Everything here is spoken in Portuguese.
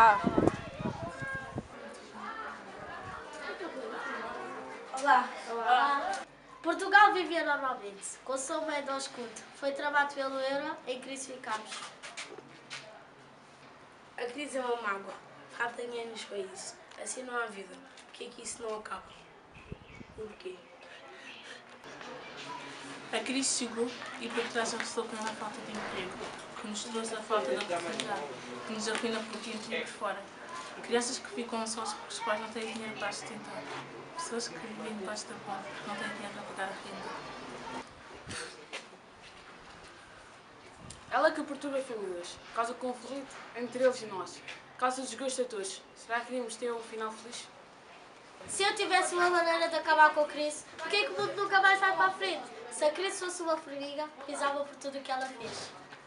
Olá. Olá. Olá. Portugal vivia normalmente, com o seu médio ao escudo. Foi travado pelo euro, em crise ficámos. A crise é uma mágoa. Falta dinheiro nos países. Assim não há vida. Por que é que isso não acaba? Porquê? A crise chegou e por trás resultou com uma falta de emprego, que nos trouxe a falta de oportunidade, que nos arruina por dentro e por fora. Crianças que ficam sós porque os pais não têm dinheiro para as sustentar. Pessoas que vivem debaixo da ponte porque não têm dinheiro para pagar a renda. Ela que perturba famílias, causa conflito entre eles e nós, causa desgosto a todos. Será que queríamos ter um final feliz? Se eu tivesse uma maneira de acabar com a crise, por que o mundo nunca mais vai para a frente? Se a crise fosse uma formiga, pisava por tudo o que ela fez.